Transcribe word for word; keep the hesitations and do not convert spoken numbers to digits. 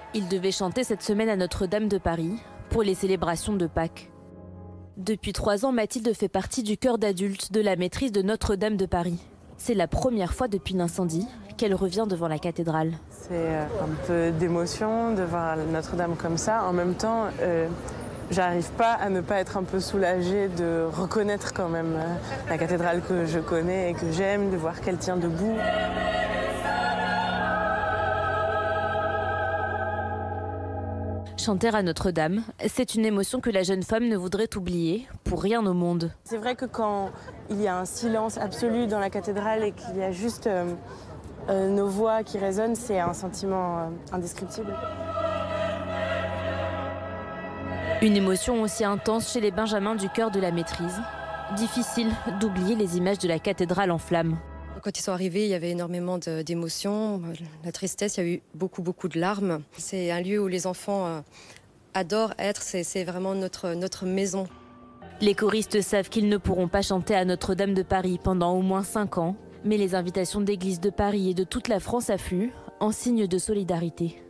Ils devaient chanter cette semaine à Notre-Dame de Paris pour les célébrations de Pâques. Depuis trois ans, Mathilde fait partie du chœur d'adultes de la maîtrise de Notre-Dame de Paris. C'est la première fois depuis l'incendie qu'elle revient devant la cathédrale. C'est un peu d'émotion de voir Notre-Dame comme ça. En même temps, euh, j'arrive pas à ne pas être un peu soulagée de reconnaître quand même euh, la cathédrale que je connais et que j'aime, de voir qu'elle tient debout. Chanter à Notre-Dame, c'est une émotion que la jeune femme ne voudrait oublier pour rien au monde. C'est vrai que quand il y a un silence absolu dans la cathédrale et qu'il y a juste euh, euh, nos voix qui résonnent, c'est un sentiment euh, indescriptible. Une émotion aussi intense chez les benjamins du chœur de la maîtrise. Difficile d'oublier les images de la cathédrale en flammes. Quand ils sont arrivés, il y avait énormément d'émotions, la tristesse, il y a eu beaucoup, beaucoup de larmes. C'est un lieu où les enfants adorent être, c'est vraiment notre, notre maison. Les choristes savent qu'ils ne pourront pas chanter à Notre-Dame de Paris pendant au moins cinq ans, mais les invitations d'églises de Paris et de toute la France affluent en signe de solidarité.